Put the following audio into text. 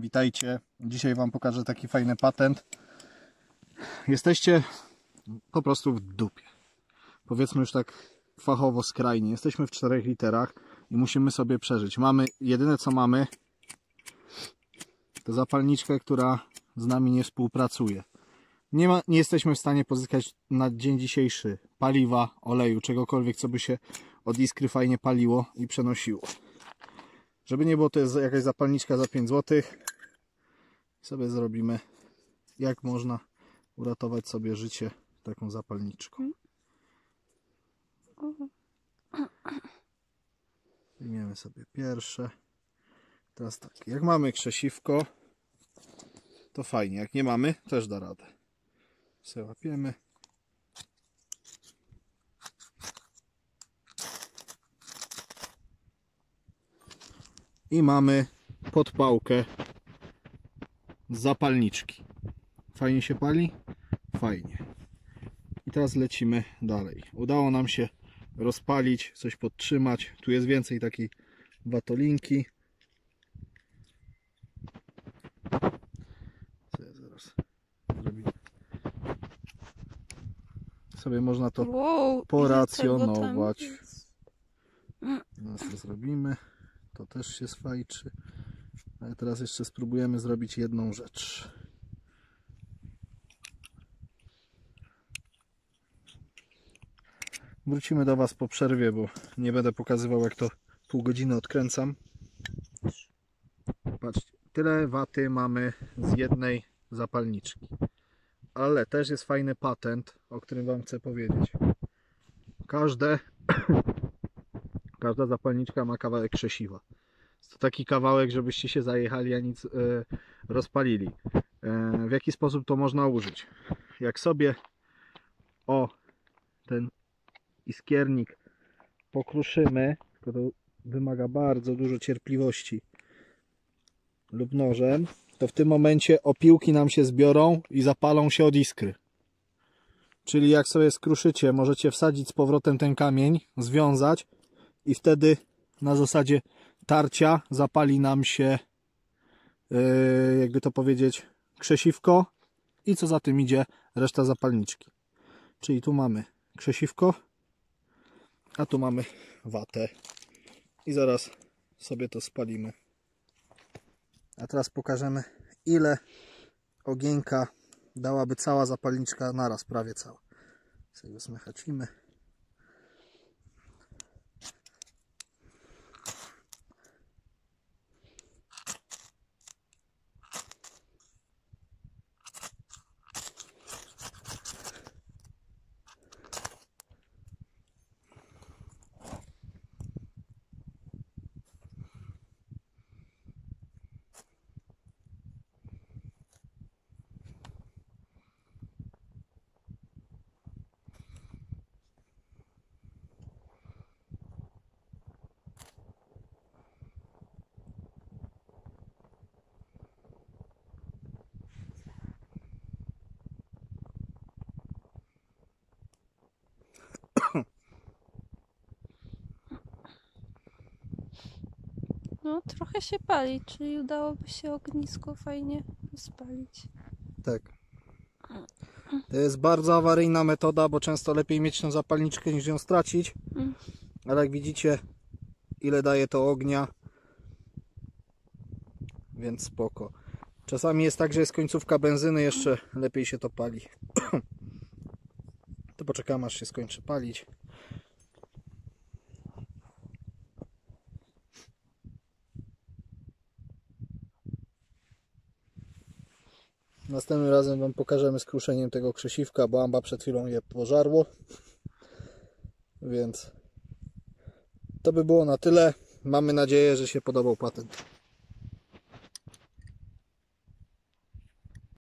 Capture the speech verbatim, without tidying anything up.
Witajcie. Dzisiaj Wam pokażę taki fajny patent. Jesteście po prostu w dupie. Powiedzmy już tak fachowo skrajnie. Jesteśmy w czterech literach i musimy sobie przeżyć. Mamy, jedyne co mamy to zapalniczkę, która z nami nie współpracuje. Nie, ma, nie jesteśmy w stanie pozyskać na dzień dzisiejszy paliwa, oleju, czegokolwiek, co by się od iskry fajnie paliło i przenosiło. Żeby nie było, to jest jakaś zapalniczka za pięć złotych. Sobie zrobimy, jak można uratować sobie życie taką zapalniczką. Wyjmiemy sobie pierwsze. Teraz tak, jak mamy krzesiwko, to fajnie. Jak nie mamy, też da radę. Sobie łapiemy. I mamy podpałkę z zapalniczki. Fajnie się pali? Fajnie. I teraz lecimy dalej. Udało nam się rozpalić, coś podtrzymać. Tu jest więcej takiej watolinki. Co ja zaraz zrobimy? Sobie można to wow, poracjonować. Teraz to zrobimy. To też się sfajczy. Ale teraz jeszcze spróbujemy zrobić jedną rzecz. Wrócimy do Was po przerwie, bo nie będę pokazywał, jak to pół godziny odkręcam. Patrzcie, tyle waty mamy z jednej zapalniczki. Ale też jest fajny patent, o którym Wam chcę powiedzieć. Każde, każda zapalniczka ma kawałek krzesiwa. To taki kawałek, żebyście się zajechali, a nic e, rozpalili. E, w jaki sposób to można użyć? Jak sobie o ten iskiernik pokruszymy, to, to wymaga bardzo dużo cierpliwości, lub nożem, to w tym momencie opiłki nam się zbiorą i zapalą się od iskry. Czyli jak sobie skruszycie, możecie wsadzić z powrotem ten kamień, związać i wtedy na zasadzie tarcia zapali nam się, yy, jakby to powiedzieć, krzesiwko i co za tym idzie, reszta zapalniczki. Czyli tu mamy krzesiwko, a tu mamy watę i zaraz sobie to spalimy. A teraz pokażemy, ile ogienka dałaby cała zapalniczka naraz, prawie cała. Sobie zmechacimy. No, trochę się pali, czyli udałoby się ognisko fajnie spalić. Tak. To jest bardzo awaryjna metoda, bo często lepiej mieć tą zapalniczkę niż ją stracić. Mm. Ale jak widzicie, ile daje to ognia, więc spoko. Czasami jest tak, że jest końcówka benzyny, jeszcze lepiej się to pali. To poczekamy, aż się skończy palić. Następnym razem Wam pokażemy z kruszeniem tego krzesiwka, bo Amba przed chwilą je pożarło. Więc to by było na tyle. Mamy nadzieję, że się podobał patent.